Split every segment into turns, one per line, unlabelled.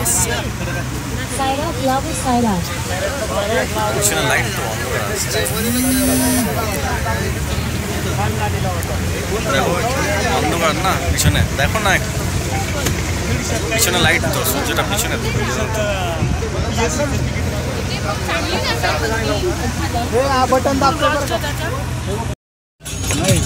Side up, love side up.
পিছনে light তো অন্ধ করা আছে। দেখো অন্ধকার না পিছনে, দেখো না পিছনে লাইট তো, সূর্যটা পিছনে তো।
बटन दाबतो नाही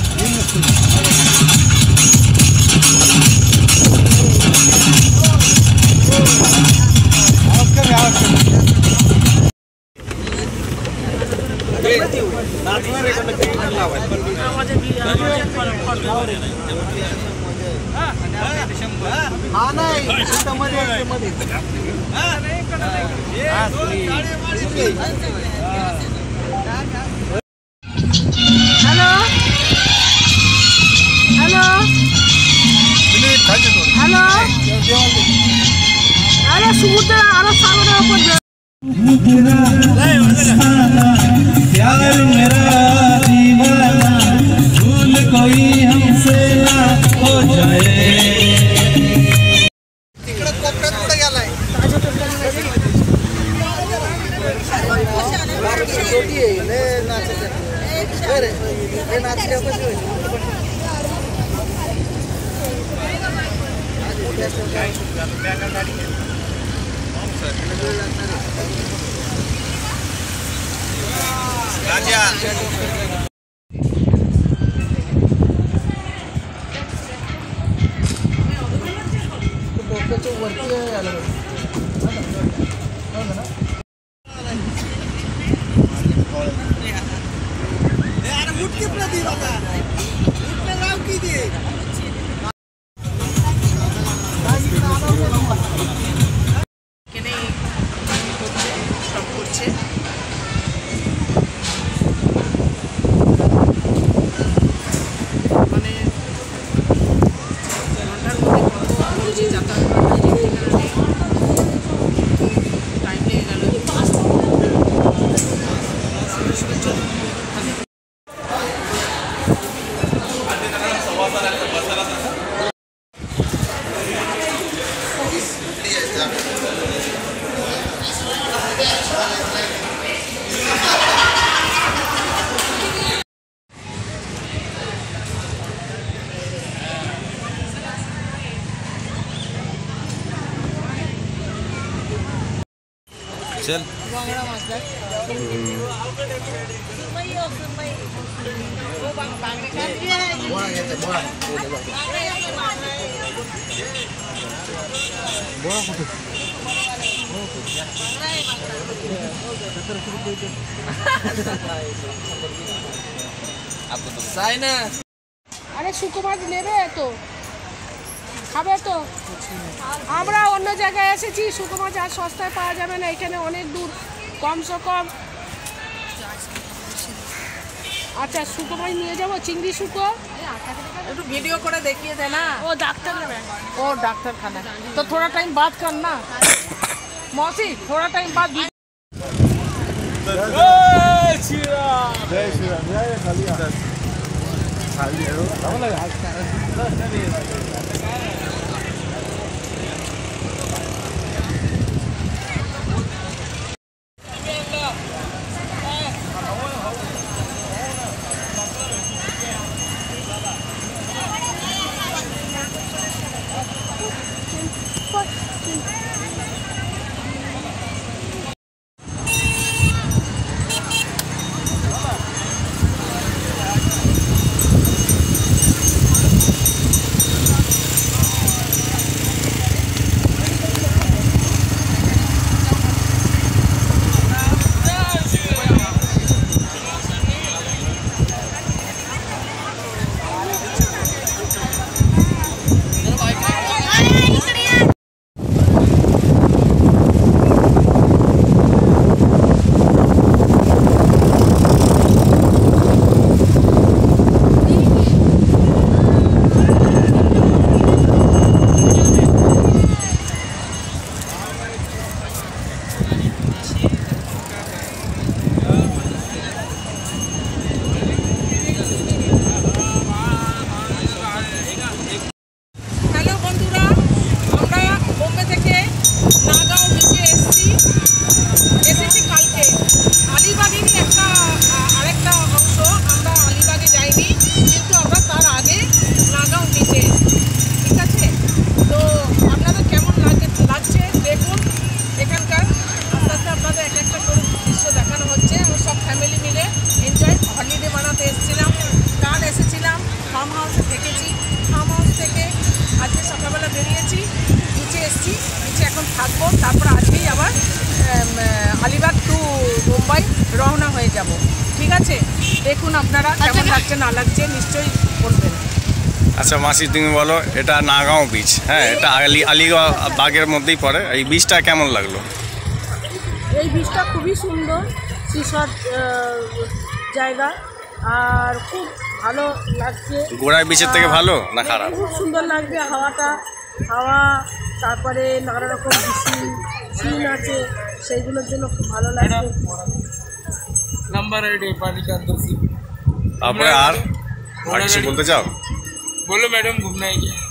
अरे समुद्र अरे सागरा ऊपर प्यार मेरा दीवाना भूल कोई हमसे ना हो जाए तिकडे कोपऱ्यात कुठे गेलाय छोटी आहे ले नाचते अरे ले नाचते कशी होईल राजा डोक्याच्या वरती आलं अरे मुठकी प्रदीप आता मुठले राव किती
चल
अरे শুকো মাছ নেবে তো খাবে তো আমরা অন্য জায়গায় এসেছি শুকো মাছ আর সস্তায় পাওয়া যাবে না এখানে অনেক দূর কমসে কম আচ্ছা শুকো মাছ নিয়ে যাবো চিংড়ি শুকো একটু वीडियो করে দেখিয়ে দে না ও ডাক্তার ও ডাক্তারখানা তো थोड़ा टाइम बात करना मौसी थोड़ा टाइम बाद जय श्री राम जय श्री राम जय कालिया खाली है हमला हाथ দেখুন আপনারা কেমন লাগছে না লাগছে নিশ্চয়ই বলবেন।
আচ্ছা মাসি তুমি বলো, এটা নাগাঁও বিচ, হ্যাঁ এটা আলিবাগের মধ্যেই পড়ে, এই বিচটা কেমন লাগলো?
এই বীজটা খুবই সুন্দর, সিসট জায়গা, আর খুব ভালো লাগছে।
গোড়ায় বিচের থেকে ভালো না খারাপ?
খুব সুন্দর লাগবে হাওয়া, তারপরে নানা রকম সিন আছে, সেইগুলোর জন্য খুব ভালো লাগবে।
নাম্বার
তারপরে আর কিছু বলতে চাও?
बोलो मैडम घूमना है क्या?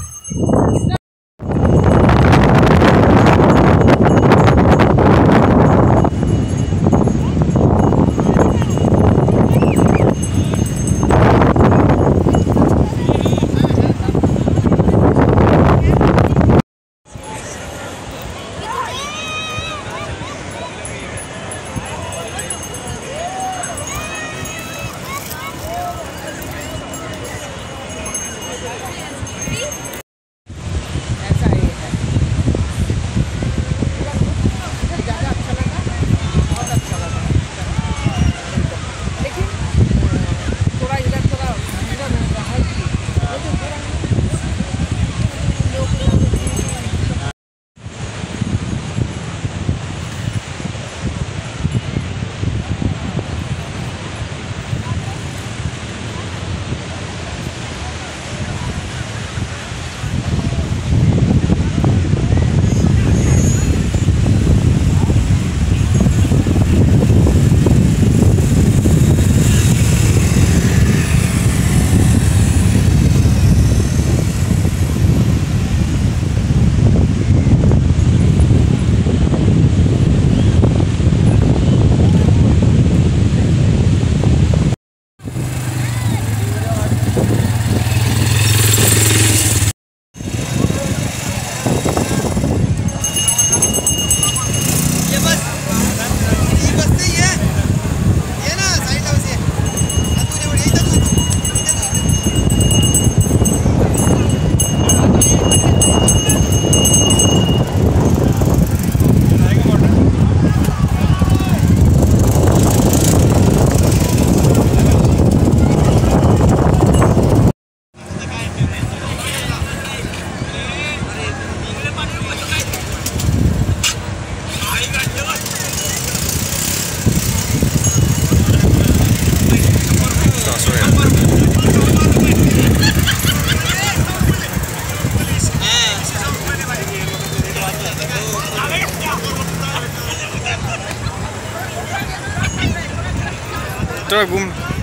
তোরা ঘুম